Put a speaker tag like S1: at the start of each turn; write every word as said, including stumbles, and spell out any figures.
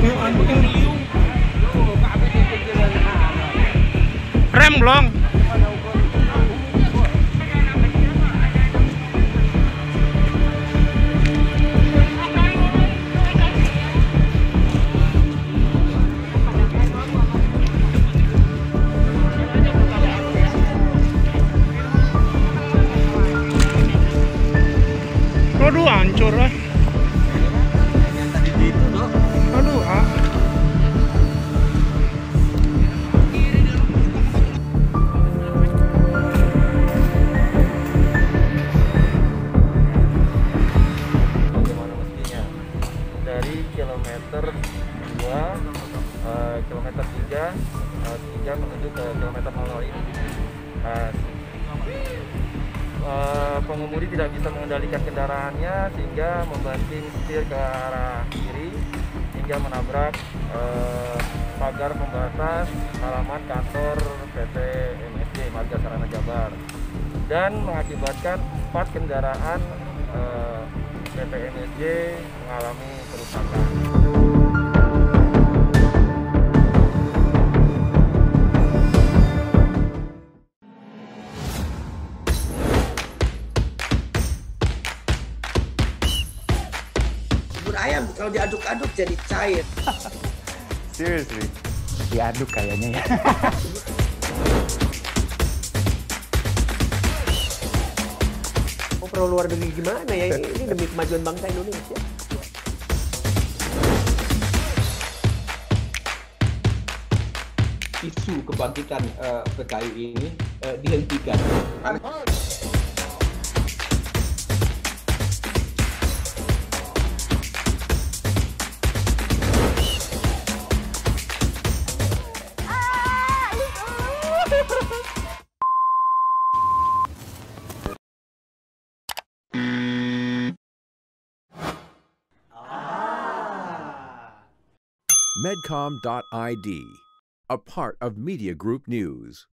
S1: Rem belum. Aduh, hancur lah. Aduh, ah.
S2: Bagaimana mestinya dari kilometer dua, uh, kilometer tiga, uh, tiga menuju ke kilometer nol nol ini. Uh, Uh, pengemudi tidak bisa mengendalikan kendaraannya sehingga membanting setir ke arah kiri hingga menabrak uh, pagar pembatas halaman kantor P T M S J Marga Sarana Jabar dan mengakibatkan empat kendaraan uh, P T M S J mengalami kerusakan.
S3: Ayam kalau diaduk-aduk jadi cair.
S4: Seriously, diaduk kayaknya ya.
S3: Mau pro luar negeri gimana ya? Ini demi kemajuan bangsa Indonesia. Isu kebangkitan uh, P K I ini uh, dihentikan.
S5: Medcom dot I D, a part of Media Group News.